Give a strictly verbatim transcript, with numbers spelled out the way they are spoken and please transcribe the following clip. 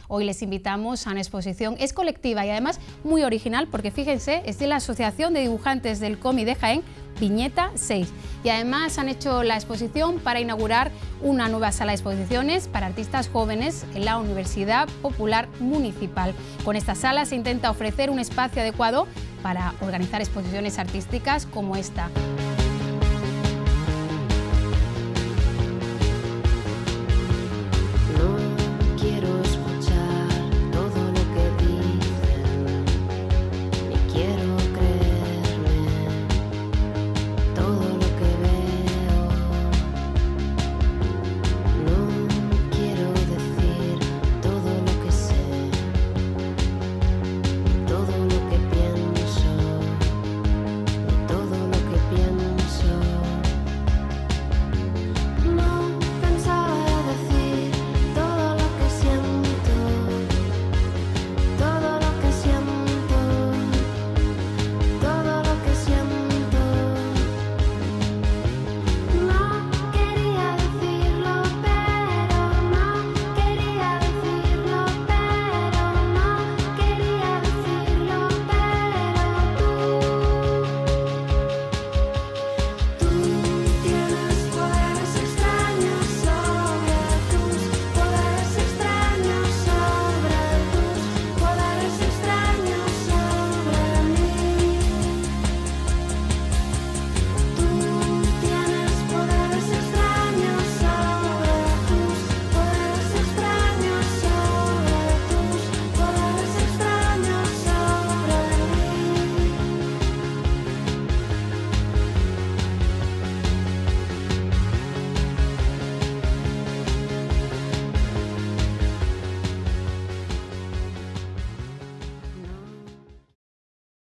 Hoy les invitamos a una exposición, es colectiva y además muy original porque fíjense, es de la Asociación de Dibujantes del Cómic de Jaén, Viñeta seis. Y además han hecho la exposición para inaugurar una nueva sala de exposiciones para artistas jóvenes en la Universidad Popular Municipal. Con esta sala se intenta ofrecer un espacio adecuado para organizar exposiciones artísticas como esta.